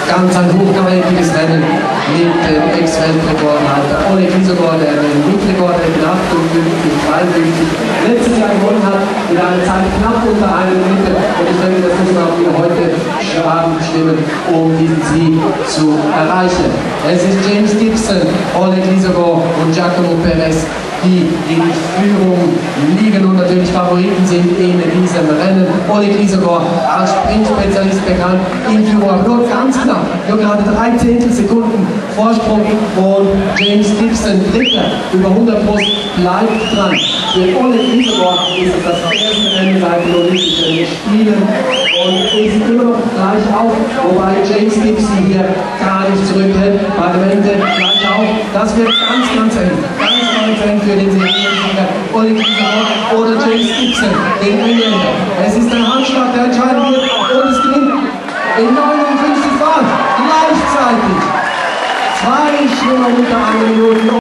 ganz ein hochkarätiges Rennen mit dem Ex-Weltrekordhalter Oleg Uster, der den Weltrekord in 58, 52 letztes Jahr gewonnen hat, mit einer Zeit knapp unter 1 Minute. Und ich denke, das muss man auch wieder heute stimmen, um diesen Sieg zu erreichen. Es ist James Gibson, Oleg Uster und Giacomo Perez, die in Führung liegen und natürlich Favoriten sind in diesem Rennen. Oleg Uster als Sprintspezialist bekannt, in Führung, aber nur ganz knapp, nur gerade 3 Zehntelsekunden Vorsprung, und James Gibson, Dritter, über 100 Brust, bleibt dran. Für Oleg Uster ist es das erste Rennen seit den Olympischen Spielen und ist immer noch gleich auf, wobei James Gibson hier gar nicht zurückhält. Bei dem Ende gleich auf. Das wird ganz, ganz eng. Für den Seriensieger Oleg Uster oder James Gibson, den Engländer. Es ist ein Handschlag, der entscheiden wird, und es gelingt in 59 Fahren gleichzeitig 2 Schwimmer unter 1 Minute.